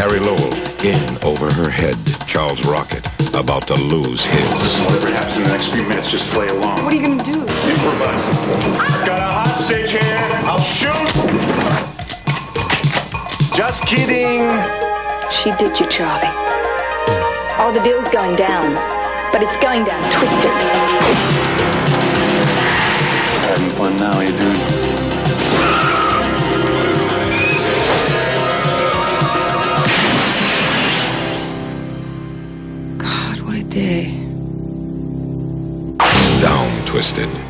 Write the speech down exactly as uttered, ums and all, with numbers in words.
Cary Lowell, in over her head. Charles Rocket, about to lose his. Whatever happens in the next few minutes, just play along. What are you gonna do? Improvise. Got a hostage here. I'll shoot. Just kidding. She did you, Charlie. Oh, the deal's going down, but it's going down twisted. Having fun now, you dude. God, what a day. Down twisted.